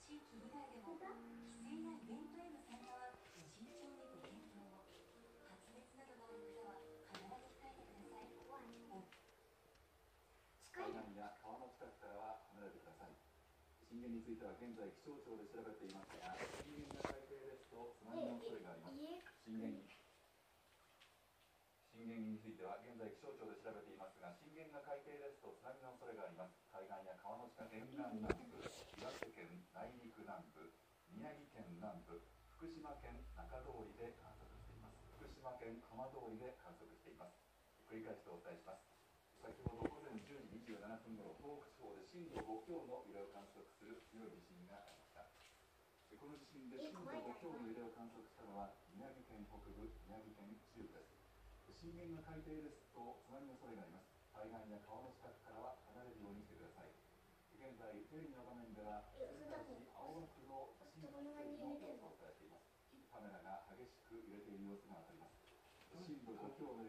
地域以外でも帰省やイベントへの参加は慎重にご検討を。発熱などのある方は必ず控えてください。 海岸や川の近くからは離れてください。震源については現在気象庁で調べていますが、震源が海底ですと津波の恐れがあります。震源については現在気象庁で調べていますが、震源が海底ですと津波の恐れがあります。海岸や川の近く、沿岸南部、岩手県内陸南部、宮城県南部、福島県中通りで観測しています。福島県浜通りで観測しています。繰り返してお伝えします。先ほど午前10時27分ごろ、東北地方で震度5強の揺れを観測する強い地震がありました。この地震で震度5強の揺れを観測したのは宮城県北部、宮城県中部です。震源が海底ですと津波の恐れがあります。海岸や川の近くからは離れるようにしてください。現在、テレビの画面では仙台市青葉区の地震発生の様子をお伝えしています。カメラが激しく揺れている様子がわかります。震度5強の揺